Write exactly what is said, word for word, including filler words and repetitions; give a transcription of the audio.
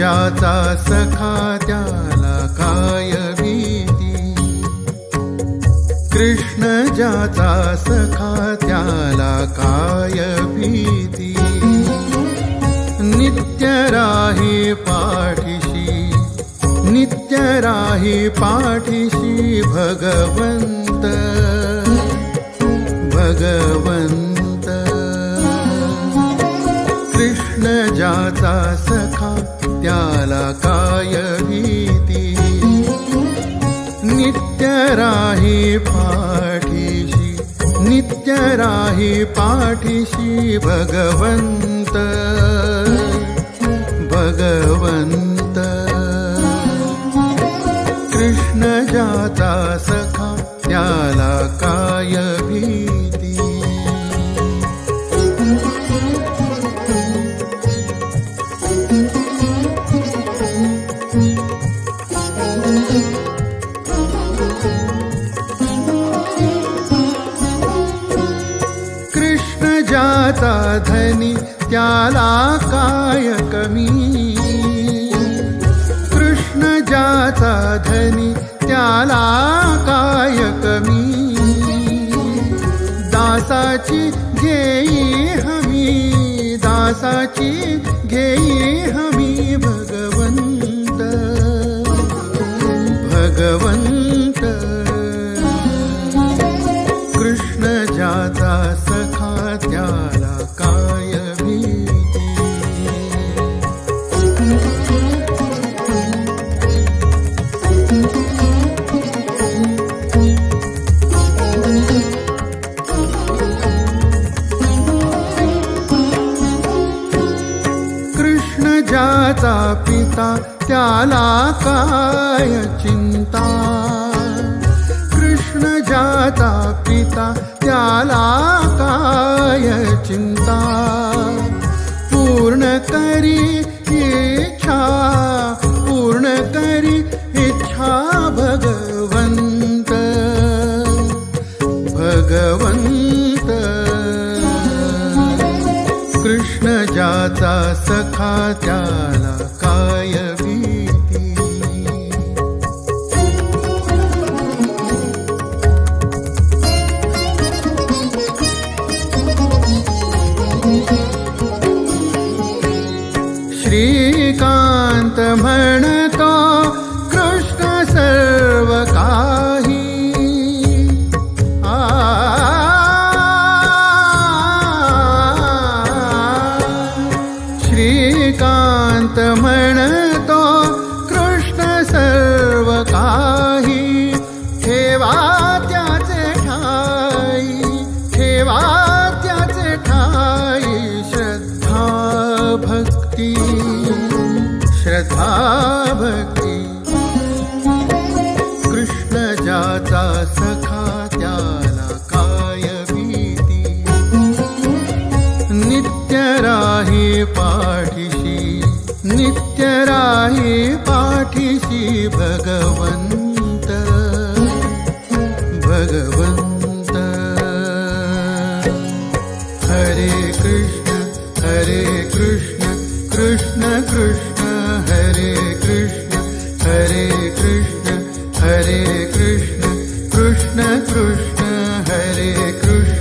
ज्याचा सखा त्याला काय भीती, कृष्ण ज्याचा सखा त्याला काय भीती, नित्य राही पाठीशी, नित्य राही पाठीशी भगवंत, भगवंत। कृष्ण ज्याचा सखा त्याला काय भीती, नित्य राही पाठीशी, नित्य राही पाठीशी भगवंत, भगवंत। कृष्ण ज्याचा सखा त्याला काय भीती। कृष्ण ज्याचा धनी त्याला काय कमी, कृष्ण ज्याचा धनी त्याला काय कमी, दासाची घेई हमी, दासाची घेई हमी भगवंत, भगवंत। कृष्ण ज्याचा सखा त्याला काय भीती। कृष्ण ज्याचा पिता त्याला काय चिंता, कृष्ण ज्याचा पिता त्याला काय चिंता, पूर्ण करी इच्छा, पूर्ण करी इच्छा भगवंत, भगवंत। कृष्ण ज्याचा सखा त्याला काय भीती। श्रीकांत म्हणतो कृष्ण सर्व काही, आ श्रीकांत म्हणतो कृष्ण सर्व काही, ठेवा त्याचे ठाई, ठेवा त्याचे ठाई, श्रद्धा भक्ती, श्रद्धा भक्ती। कृष्ण ज्याचा सखा त्याला काय भीती, नित्य राही पाठीशी, नित्य राही पाठीशी भगवंत, भगवंत। हरे कृष्ण हरे कृष्ण कृष्ण कृष्ण हरे कृष्ण, हरे कृष्ण हरे कृष्ण कृष्ण कृष्ण हरे कृष्ण।